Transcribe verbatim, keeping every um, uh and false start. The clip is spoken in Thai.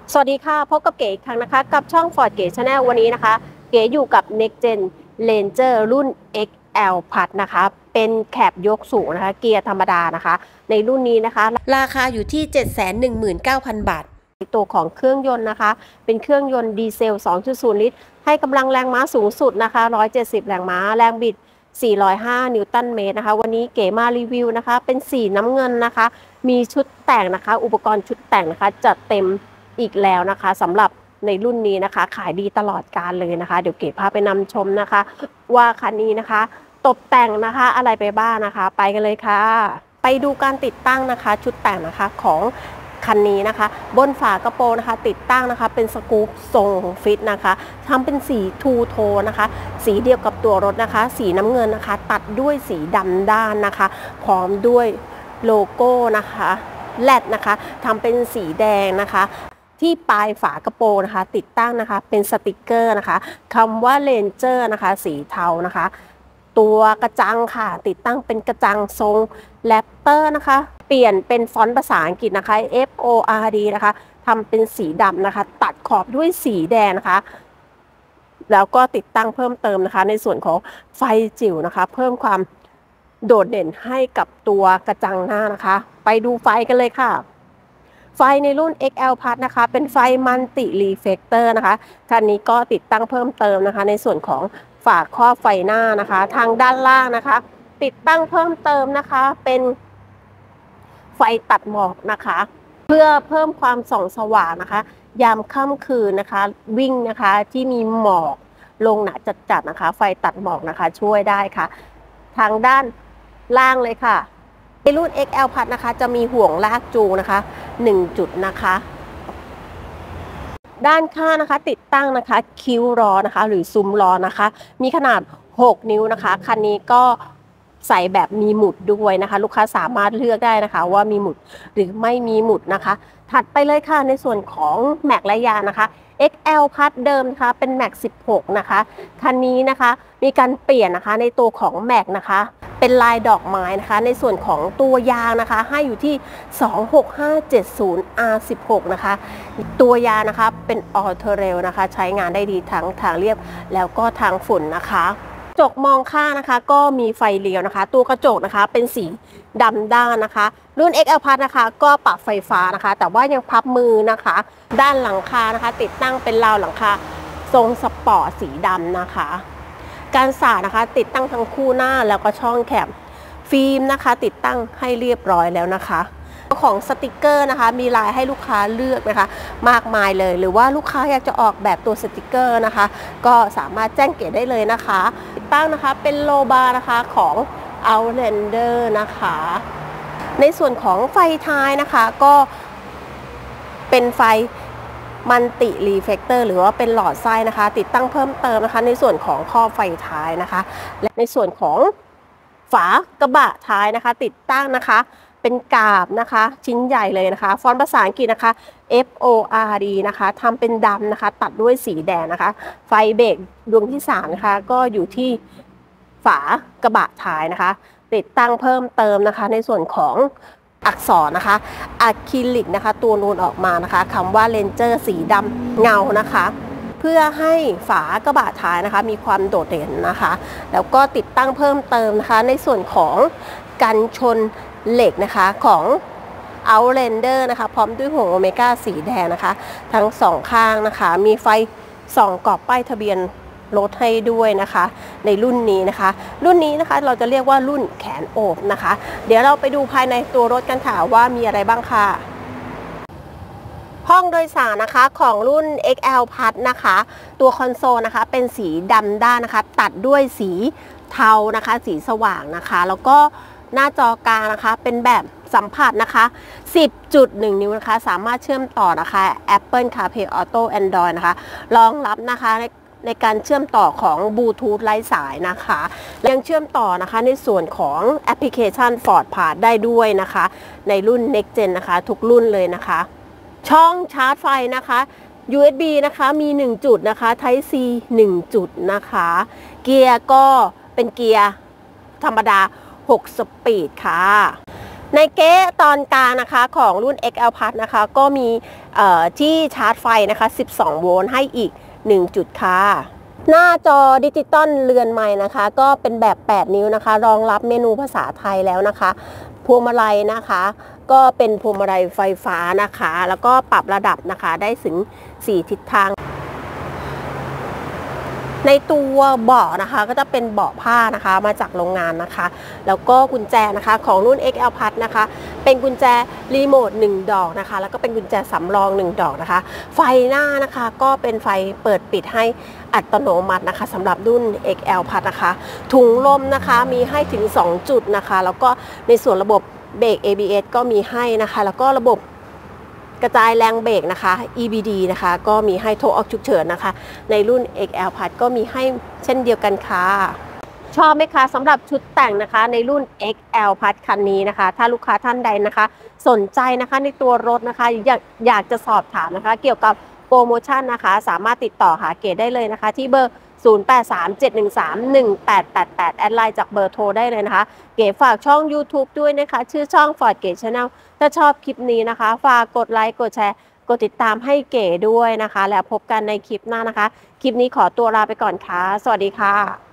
สวัสดีค่ะพบกับเก๋อีกครั้งนะคะกับช่อง Ford เก๋ Channel วันนี้นะคะเก๋อยู่กับ Next Gen Ranger รุ่น เอ็กซ์ แอล Plus นะคะเป็นแคปยกสูงนะคะเกียร์ธรรมดานะคะในรุ่นนี้นะคะราคาอยู่ที่ เจ็ดแสนหนึ่งหมื่นเก้าพัน บาทตัวของเครื่องยนต์นะคะเป็นเครื่องยนต์ดีเซล สองจุดศูนย์ ลิตรให้กำลังแรงม้าสูงสุดนะคะหนึ่งร้อยเจ็ดสิบแรงม้าแรงบิดสี่ร้อยห้านิวตันเมตรนะคะวันนี้เก๋มารีวิวนะคะเป็นสีน้ำเงินนะคะมีชุดแต่งนะคะอุปกรณ์ชุดแต่งนะคะจัดเต็มอีกแล้วนะคะสำหรับในรุ่นนี้นะคะขายดีตลอดกาลเลยนะคะเดี๋ยวเก๋พาไปนำชมนะคะว่าคันนี้นะคะตกแต่งนะคะอะไรไปบ้างนะคะไปกันเลยค่ะไปดูการติดตั้งนะคะชุดแต่งนะคะของคันนี้นะคะบนฝากระโปรงนะคะติดตั้งนะคะเป็นสกู๊ปทรงฟิตนะคะทำเป็นสีทูโทนนะคะสีเดียวกับตัวรถนะคะสีน้ำเงินนะคะตัดด้วยสีดำด้านนะคะพร้อมด้วยโลโก้นะคะแลดนะคะทำเป็นสีแดงนะคะที่ปลายฝากระโปรงนะคะติดตั้งนะคะเป็นสติกเกอร์นะคะคำว่าเลนเจอร์นะคะสีเทานะคะตัวกระจังค่ะติดตั้งเป็นกระจังทรงแรปเตอร์นะคะเปลี่ยนเป็นฟอนต์ภาษาอังกฤษนะคะ เอฟ โอ อาร์ ดี นะคะทำเป็นสีดำนะคะตัดขอบด้วยสีแดงนะคะแล้วก็ติดตั้งเพิ่มเติมนะคะในส่วนของไฟจิ๋วนะคะเพิ่มความโดดเด่นให้กับตัวกระจังหน้านะคะไปดูไฟกันเลยค่ะไฟในรุ่น เอ็กซ์ แอล Plus นะคะเป็นไฟมัลติรีเฟกเตอร์นะคะคันนี้ก็ติดตั้งเพิ่มเติมนะคะในส่วนของฝาครอบไฟหน้านะคะทางด้านล่างนะคะติดตั้งเพิ่มเติมนะคะเป็นไฟตัดหมอกนะคะเพื่อเพิ่มความส่องสว่างนะคะยามค่ำคืนนะคะวิ่งนะคะที่มีหมอกลงหนาจัดๆนะคะไฟตัดหมอกนะคะช่วยได้ค่ะทางด้านล่างเลยค่ะในรุ่น เอ็กซ์ แอล Plus นะคะจะมีห่วงลากจูงนะคะหนึ่งจุดนะคะด้านข้างนะคะติดตั้งนะคะคิ้วล้อนะคะหรือซุ้มล้อนะคะมีขนาดหกนิ้วนะคะคันนี้ก็ใส่แบบมีหมุดด้วยนะคะลูกค้าสามารถเลือกได้นะคะว่ามีหมุดหรือไม่มีหมุดนะคะถัดไปเลยค่ะในส่วนของแม็กและยางนะคะ เอ็กซ์ แอล Plus เดิมนะคะเป็นแม็กสิบหกนะคะคันนี้นะคะมีการเปลี่ยนนะคะในตัวของแม็กนะคะเป็นลายดอกไม้นะคะในส่วนของตัวยางนะคะให้อยู่ที่สองหกห้าเจ็ดศูนย์ อาร์ สิบหก นะคะตัวยางนะคะเป็นออโตเรลนะคะใช้งานได้ดีทั้งทางเรียบแล้วก็ทางฝุ่นนะคะกระจกมองข้างนะคะก็มีไฟเลี้ยวนะคะตัวกระจกนะคะเป็นสีดำด้านนะคะรุ่น เอ็กซ์ แอล Plus นะคะก็ปรับไฟฟ้านะคะแต่ว่ายังพับมือนะคะด้านหลังคานะคะติดตั้งเป็นราวหลังคาทรงสปอร์ตสีดำนะคะการสาดนะคะติดตั้งทั้งคู่หน้าแล้วก็ช่องแคปฟิล์มนะคะติดตั้งให้เรียบร้อยแล้วนะคะของสติกเกอร์นะคะมีลายให้ลูกค้าเลือกนะคะมากมายเลยหรือว่าลูกค้าอยากจะออกแบบตัวสติกเกอร์นะคะก็สามารถแจ้งเก๋ได้เลยนะคะติดตั้งนะคะเป็นโลบาร์นะคะของ Outlander นะคะในส่วนของไฟท้ายนะคะก็เป็นไฟมัลติรีเฟกเตอร์หรือว่าเป็นหลอดไส้นะคะติดตั้งเพิ่มเติมนะคะในส่วนของข้อไฟท้ายนะคะและในส่วนของฝากระบะท้ายนะคะติดตั้งนะคะเป็นกาบนะคะชิ้นใหญ่เลยนะคะฟอนต์ภาษาอังกฤษนะคะ เอฟ โอ อาร์ ดี นะคะทำเป็นดำนะคะตัดด้วยสีแดงนะคะไฟเบรกดวงที่สามนะคะก็อยู่ที่ฝากระบะท้ายนะคะติดตั้งเพิ่มเติมนะคะในส่วนของอักษรนะคะอะคริลิกนะคะตัวนูนออกมานะคะคำว่าเลนเจอร์สีดำเงานะคะเพื่อให้ฝากระบะท้ายนะคะมีความโดดเด่นนะคะแล้วก็ติดตั้งเพิ่มเติมนะคะในส่วนของกันชนเหล็กนะคะของ Outlander นะคะพร้อมด้วยห่วงโอเมก้าสีแดงนะคะทั้งสองข้างนะคะมีไฟส่องกรอบป้ายทะเบียนรถให้ด้วยนะคะในรุ่นนี้นะคะรุ่นนี้นะคะเราจะเรียกว่ารุ่นแขนโอบนะคะเดี๋ยวเราไปดูภายในตัวรถกันค่ะว่ามีอะไรบ้างค่ะห้องโดยสารนะคะของรุ่น เอ็กซ์ แอล Plus นะคะตัวคอนโซลนะคะเป็นสีดำด้านนะคะตัดด้วยสีเทานะคะสีสว่างนะคะแล้วก็หน้าจอกลางนะคะเป็นแบบสัมผัสนะคะ สิบจุดหนึ่ง นิ้วนะคะสามารถเชื่อมต่อนะคะ Apple CarPlay Auto Android นะคะรองรับนะคะในในการเชื่อมต่อของบลูทูธไร้สายนะคะยังเชื่อมต่อนะคะในส่วนของแอปพลิเคชัน Ford Pass ได้ด้วยนะคะในรุ่น Next Gen นะคะทุกรุ่นเลยนะคะช่องชาร์จไฟนะคะ ยู เอส บี นะคะมีหนึ่งจุดนะคะ Type C หนึ่งจุดนะคะเกียร์ก็เป็นเกียร์ธรรมดาหกสปีดค่ะในเก๊ตอนกลางนะคะของรุ่น เอ็กซ์ แอล Plus นะคะก็มีที่ชาร์จไฟนะคะสิบสองโวลต์ให้อีกหนึ่งจุดค่ะหน้าจอดิจิตอลเรือนใหม่นะคะก็เป็นแบบแปดนิ้วนะคะรองรับเมนูภาษาไทยแล้วนะคะพวงมาลัยนะคะก็เป็นพวงมาลัยไฟฟ้านะคะแล้วก็ปรับระดับนะคะได้ถึงสี่ทิศทางในตัวเบาะนะคะก็จะเป็นเบาะผ้านะคะมาจากโรงงานนะคะแล้วก็กุญแจนะคะของรุ่น เอ็กซ์ แอล Plus นะคะเป็นกุญแจรีโมทหนึ่งดอกนะคะแล้วก็เป็นกุญแจสำรองหนึ่งดอกนะคะไฟหน้านะคะก็เป็นไฟเปิดปิดให้อัตโนมัตินะคะสำหรับรุ่น เอ็กซ์ แอล Plus นะคะถุงลมนะคะมีให้ถึงสองจุดนะคะแล้วก็ในส่วนระบบเบรก เอ บี เอส ก็มีให้นะคะแล้วก็ระบบกระจายแรงเบรกนะคะ อี บี ดี นะคะก็มีให้โทรออกฉุกเฉินนะคะในรุ่น เอ็กซ์ แอล Plus ก็มีให้เช่นเดียวกันค่ะชอบไหมคะสำหรับชุดแต่งนะคะในรุ่น เอ็กซ์ แอล Plus คันนี้นะคะถ้าลูกค้าท่านใดนะคะสนใจนะคะในตัวรถนะคะอยากอยากจะสอบถามนะคะเกี่ยวกับโปรโมชั่นนะคะสามารถติดต่อหาเก๋ได้เลยนะคะที่เบอร์ศูนย์ แปด สาม เจ็ด หนึ่ง สาม หนึ่ง แปด แปด แปดแอดไลน์จากเบอร์โทรได้เลยนะคะเก๋ฝากช่อง ยูทูบ ด้วยนะคะชื่อช่อง Ford เก๋ Channel ถ้าชอบคลิปนี้นะคะฝากกดไลค์กดแชร์กดติดตามให้เก๋ด้วยนะคะแล้วพบกันในคลิปหน้านะคะคลิปนี้ขอตัวลาไปก่อนค่ะสวัสดีค่ะ